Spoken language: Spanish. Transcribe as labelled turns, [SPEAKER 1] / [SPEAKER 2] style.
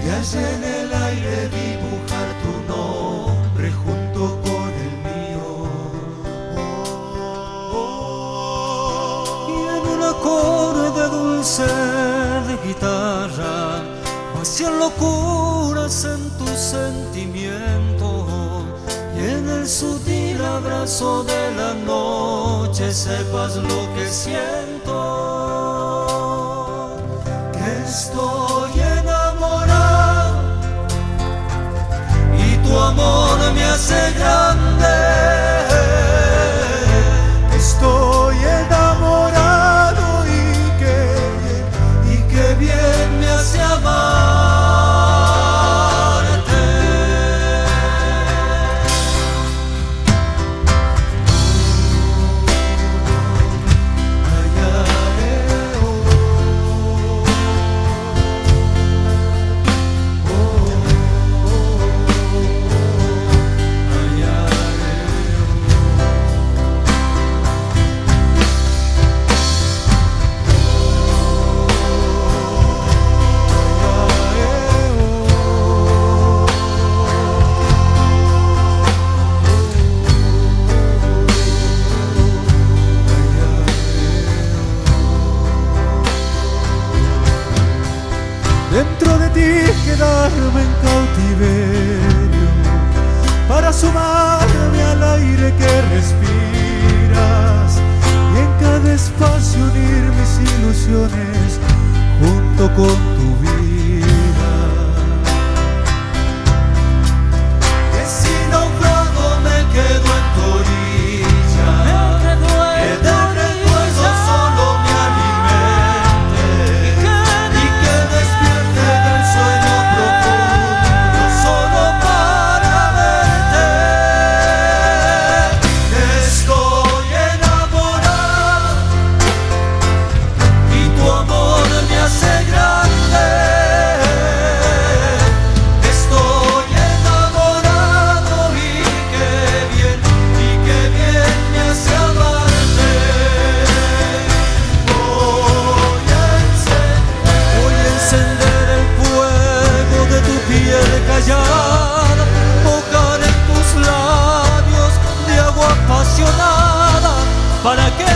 [SPEAKER 1] y allá en el aire dibujar tu nombre junto con el mío.
[SPEAKER 2] Y en un acorde dulce de guitarra vacían locuras en tu sentimiento, y en el sutil abrazo de la noche sepas lo que siento, que estoy enamorado y tu amor me hace grande.
[SPEAKER 1] Estoy enamorado y qué bien me hace amarte. Ay, dentro de ti quedarme en cautiverio, para sumarme al aire que respiras, y en cada espacio unir mis ilusiones junto con tu vida. Que si naufrago me quedo en tu orilla, que del recuerdo solo me alimente, y que despierte del sueño profundo solo para verte. Estoy enamorado y tu amor me hace grande. Estoy enamorado y qué bien me hace amarte. Voy a encender el fuego de tu piel callada, mojar en tus labios de agua apasionada, para que